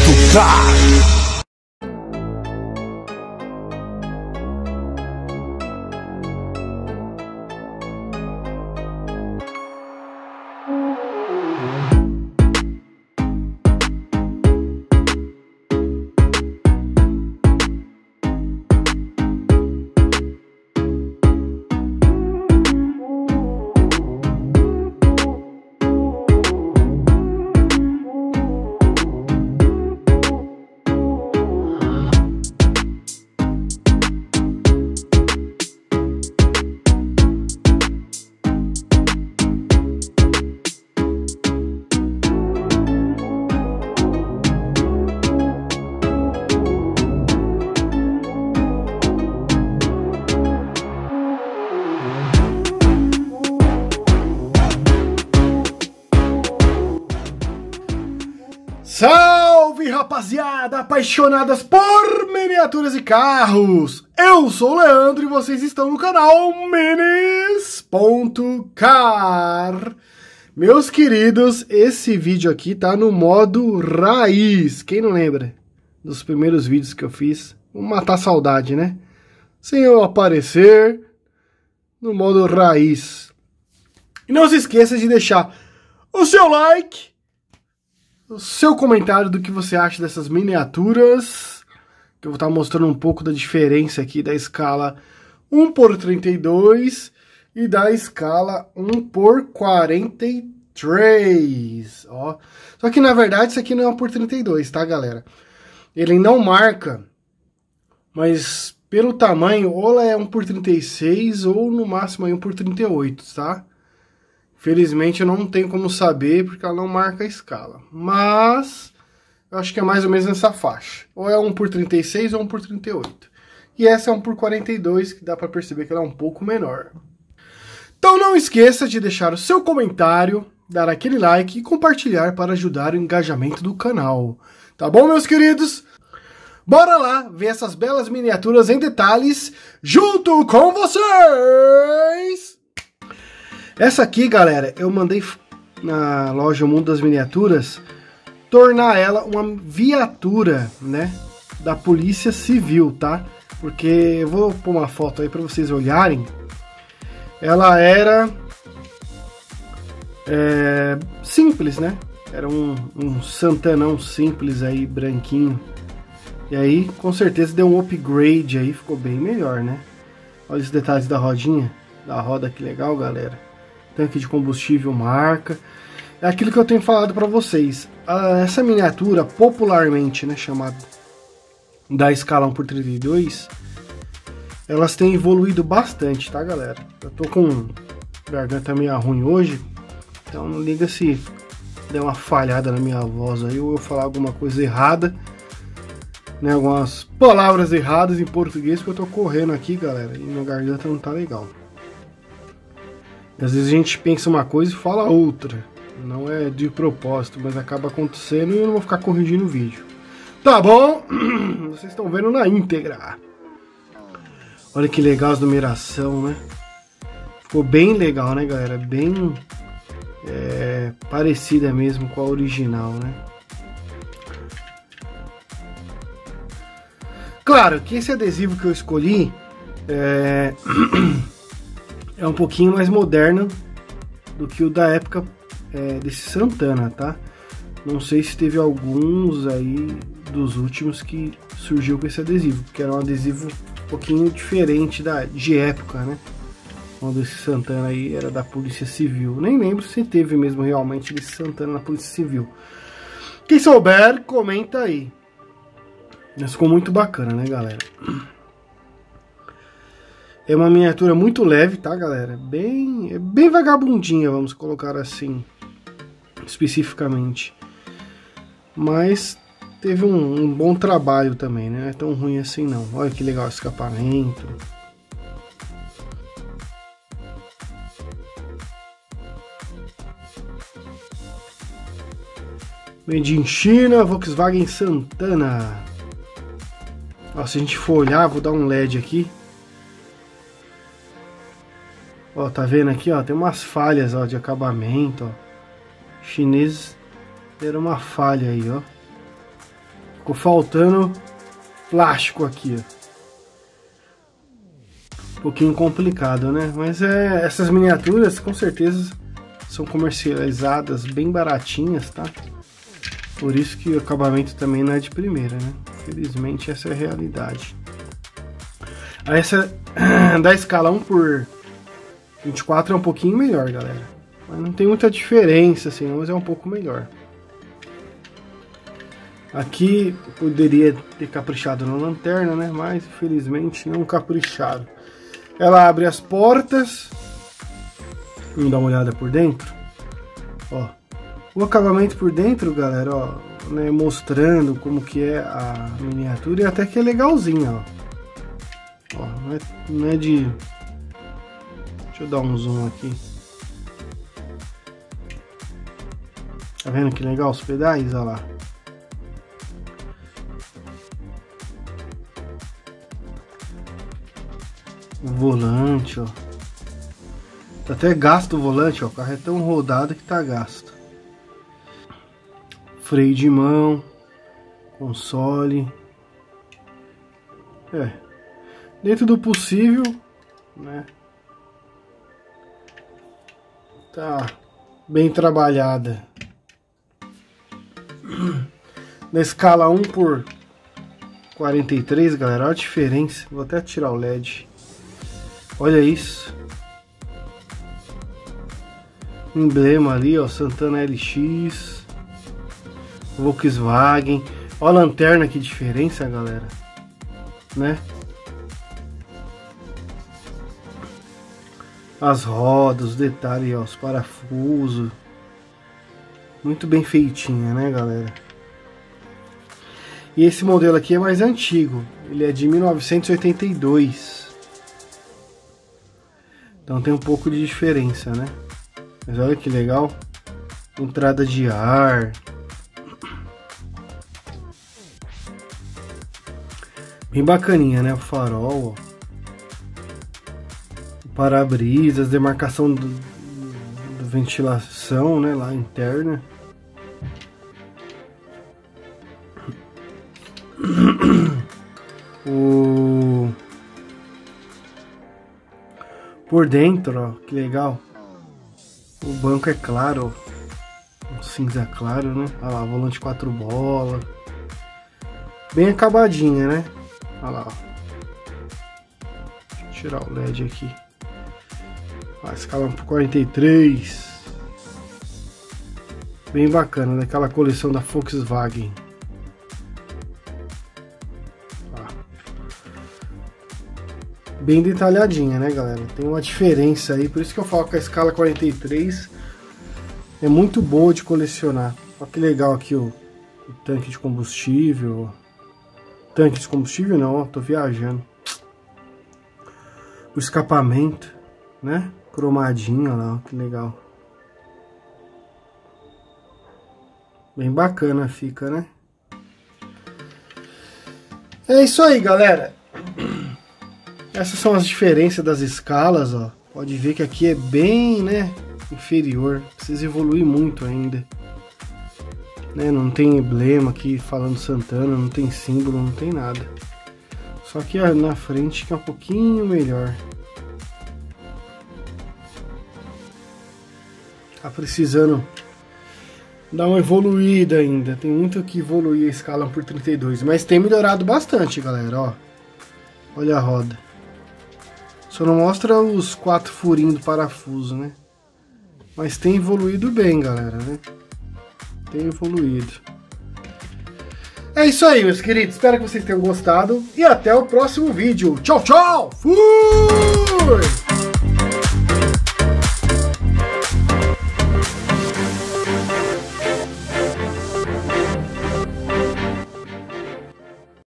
Car. Salve, rapaziada, apaixonadas por miniaturas e carros! Eu sou o Leandro e vocês estão no canal Minis.car. Meus queridos, esse vídeo aqui tá no modo raiz. Quem não lembra dos primeiros vídeos que eu fiz? Vamos matar a saudade, né? Sem eu aparecer, no modo raiz. E não se esqueça de deixar o seu like, o seu comentário do que você acha dessas miniaturas, que eu vou estar mostrando um pouco da diferença aqui da escala 1x32 e da escala 1x43, ó. Só que na verdade isso aqui não é 1x32, tá, galera? Ele não marca, mas pelo tamanho ou ela é 1x36 ou no máximo aí 1x38, tá? Felizmente eu não tenho como saber porque ela não marca a escala. Mas eu acho que é mais ou menos nessa faixa. Ou é 1x36 ou 1x38. E essa é 1x42, que dá para perceber que ela é um pouco menor. Então não esqueça de deixar o seu comentário, dar aquele like e compartilhar para ajudar o engajamento do canal. Tá bom, meus queridos? Bora lá ver essas belas miniaturas em detalhes junto com vocês! Essa aqui, galera, eu mandei na loja Mundo das Miniaturas tornar ela uma viatura, né, da Polícia Civil, tá? Porque eu vou pôr uma foto aí para vocês olharem. Ela era simples, né? Era um Santanão simples aí, branquinho. E aí, com certeza deu um upgrade aí, ficou bem melhor, né? Olha os detalhes da rodinha, da roda, que legal, galera. Tanque de combustível marca. É aquilo que eu tenho falado para vocês. Essa miniatura, popularmente, né, chamada da escala 1x32, elas têm evoluído bastante, tá, galera? Eu tô com garganta meio ruim hoje, então não liga se der uma falhada na minha voz aí, ou eu falar alguma coisa errada, né, algumas palavras erradas em português, porque eu tô correndo aqui, galera, e minha garganta não tá legal. Às vezes a gente pensa uma coisa e fala outra. Não é de propósito, mas acaba acontecendo e eu não vou ficar corrigindo o vídeo. Tá bom? Vocês estão vendo na íntegra. Olha que legal as numeração, né? Ficou bem legal, né, galera? Bem parecida mesmo com a original, né? Claro que esse adesivo que eu escolhi é um pouquinho mais moderno do que o da época desse Santana, tá? Não sei se teve alguns aí dos últimos que surgiu com esse adesivo, porque era um adesivo um pouquinho diferente de época, né? Quando esse Santana aí era da Polícia Civil. Nem lembro se teve mesmo realmente esse Santana na Polícia Civil. Quem souber, comenta aí. Mas ficou muito bacana, né, galera? É uma miniatura muito leve, tá, galera? Bem vagabundinha, vamos colocar assim, especificamente. Mas teve um bom trabalho também, né? Não é tão ruim assim, não. Olha que legal o escapamento. Made in China, Volkswagen Santana. Ó, se a gente for olhar, vou dar um LED aqui. Ó, tá vendo aqui, ó, tem umas falhas, ó, de acabamento, ó. Chinês deram uma falha aí, ó. Ficou faltando plástico aqui, ó. Um pouquinho complicado, né? Mas essas miniaturas com certeza são comercializadas bem baratinhas, tá? Por isso que o acabamento também não é de primeira, né? Infelizmente essa é a realidade. Essa da escala 1/24 é um pouquinho melhor, galera. Mas não tem muita diferença assim, mas é um pouco melhor. Aqui eu poderia ter caprichado na lanterna, né? Mas infelizmente não capricharam. Ela abre as portas. Vamos dar uma olhada por dentro. Ó, o acabamento por dentro, galera, ó, né, mostrando como que é a miniatura e até que é legalzinha, ó. Ó, não é de... Deixa eu dar um zoom aqui. Tá vendo que legal os pedais? Olha lá. O volante, ó. Tá até gasto o volante, ó. O carro é tão rodado que tá gasto. Freio de mão. Console. Dentro do possível, né? Tá bem trabalhada. Na escala 1/43, galera, olha a diferença. Vou até tirar o LED. Olha isso. Emblema ali, ó, Santana LX, Volkswagen. Olha a lanterna, que diferença, galera, né? As rodas, os detalhes, ó, os parafusos. Muito bem feitinha, né, galera? E esse modelo aqui é mais antigo. Ele é de 1982. Então tem um pouco de diferença, né? Mas olha que legal. Entrada de ar. Bem bacaninha, né? O farol, ó. O para-brisas, demarcação do ventilação, né? Lá interna. Por dentro, ó, que legal. O banco é claro, ó. Um cinza claro, né? Olha lá, volante 4 bolas. Bem acabadinha, né? Olha lá, ó. Deixa eu tirar o LED aqui. Ó, escala 1/43. Bem bacana, daquela coleção da Volkswagen. Bem detalhadinha, né, galera? Tem uma diferença aí, por isso que eu falo que a escala 43 é muito boa de colecionar. Olha que legal aqui o tanque de combustível. Tanque de combustível não, ó, tô viajando. O escapamento, né? Cromadinho, olha lá, ó, que legal. Bem bacana fica, né? É isso aí, galera. Essas são as diferenças das escalas, ó. Pode ver que aqui é bem, né, inferior. Precisa evoluir muito ainda. Né, não tem emblema aqui falando Santana, não tem símbolo, não tem nada. Só que na frente que é um pouquinho melhor. Tá precisando dar uma evoluída ainda. Tem muito que evoluir a escala 1/32. Mas tem melhorado bastante, galera, ó. Olha a roda. Só não mostra os 4 furinhos do parafuso, né? Mas tem evoluído bem, galera, né? Tem evoluído. É isso aí, meus queridos. Espero que vocês tenham gostado. E até o próximo vídeo. Tchau, tchau! Fui!